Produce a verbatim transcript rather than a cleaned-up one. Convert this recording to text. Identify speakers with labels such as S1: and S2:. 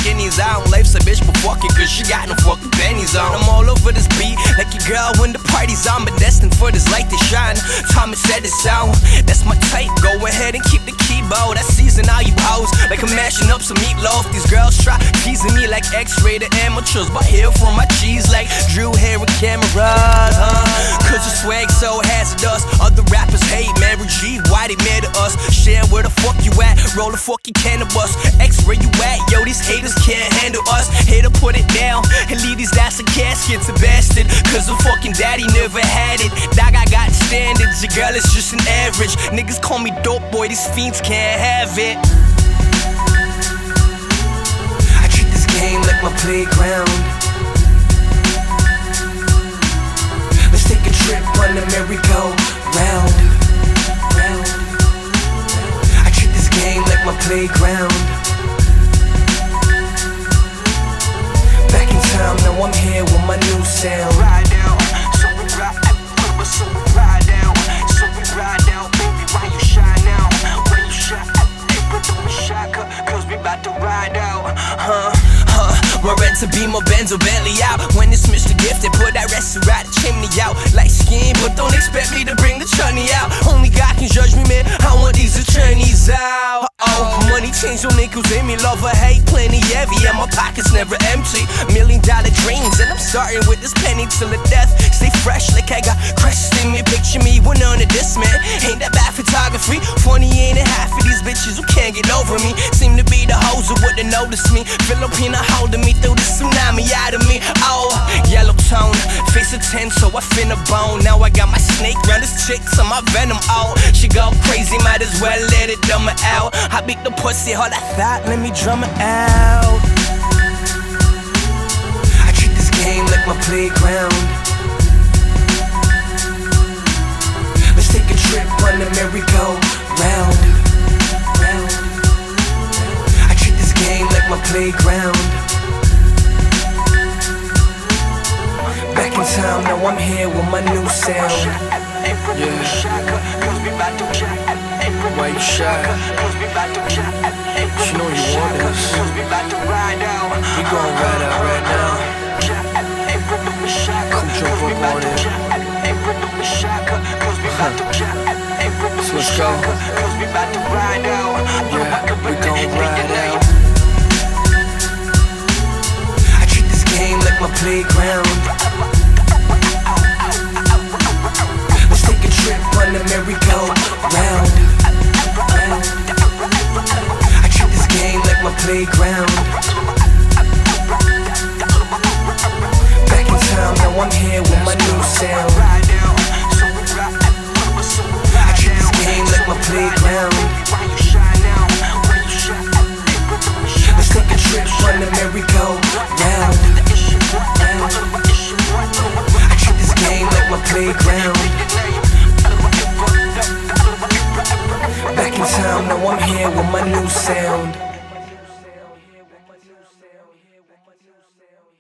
S1: guineas. I don't life's a bitch, but fuck it, cause she got no fucking pennies on. I'm all over this beat, like your girl when the party's on, but destined for this light to shine. Thomas said it sound, that's my type. Go ahead and keep the keyboard. I season all you hoes, like I'm mashing up some meatloaf. These girls try teasing me like X-rated amateurs, but here from my cheese like Drew hair and cameras, huh? Cause the swag so hazardous. Other rappers hate Mary G, why they mad at us? Share where the fuck you at, roll the fucking cannabis. X where you at, yo, these haters can't handle us. Here to put it down and leave these ass in caskets a bastard, cause the fucking daddy never had it. Dog, I got standards, your girl is just an average. Niggas call me dope boy, these fiends can't have it. I treat this game like my playground. Let's take a trip on the merry-go-round. I treat this game like my playground. Back in time, now I'm here with my new sound. Ride down, so we ride, so we ride down, so we ride down, baby. Why you shy now? When you shy, hey, but don't be shy, cause we about to ride out, huh? Huh, we're ready to be my Benz or Bentley out. When it's Mister Gifted, put that restaurant chimney out. Like skin, but don't expect me to bring the chutney out. Only God can judge me, man. I want these attorneys out. Uh-oh, money change on nickels in me, love or hate, plenty heavy, and my pockets never empty. Million dollar dreams, and I'm starting with this penny till the death. Stay fresh like I got crushed in me. Picture me with none of this, man. Ain't that bad photography? Funny ain't it half of these bitches who can't get over me. Seem to be the hoes who wouldn't notice me. Filipina holding me through the tsunami out of me. Oh, yellow tone, face a ten, so I finna bone. Now I got my snake round this chick, so my venom out. She go crazy, might as well let it dumb her out. I beat the pussy, all I thought, let me drum it out. I treat this game like my playground. Let's take a trip on the merry-go-round. I treat this game like my playground. Back in time, now I'm here with my new sound. Yeah. Why you shy? You know you want this. We gon' ride out right now. Come jump up on it. So let's go. Yeah, we gon' ride out. I treat this game like my playground. Let's take a trip on the merry-go-round. I treat this game like my playground. Back in time, now I'm here with my new sound. I treat this game like my playground. Let's take a trip on the merry-go-round. I treat this game like my playground. Back in time, now I'm here with my new sound.